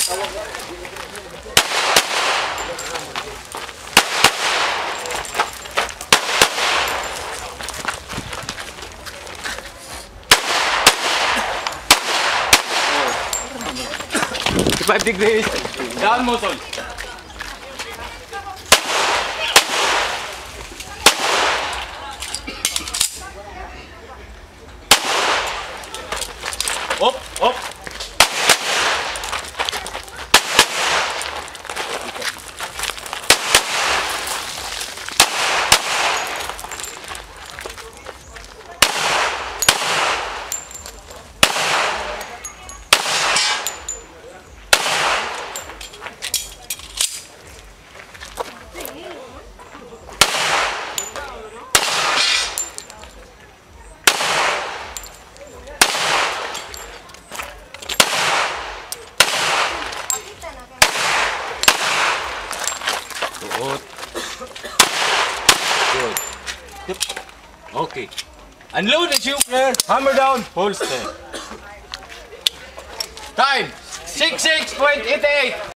Five degrees. Down mo, Sol. Up, up. Good. Good. Okay. Unload the tube flare. Hammer down. Holster. Time. 66.88.